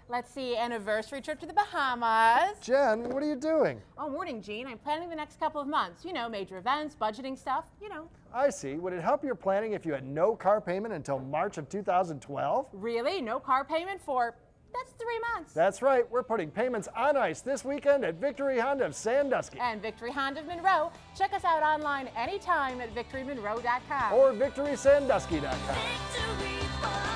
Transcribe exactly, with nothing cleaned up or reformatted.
Let's see, anniversary trip to the Bahamas. Jen, what are you doing? Oh, morning, Gene. I'm planning the next couple of months. You know, major events, budgeting stuff, you know. I see. Would it help your planning if you had no car payment until March of two thousand twelve? Really? No car payment for, that's three months. That's right. We're putting payments on ice this weekend at Victory Honda of Sandusky. And Victory Honda of Monroe. Check us out online anytime at victory monroe dot com. Or victory sandusky dot com. Victory for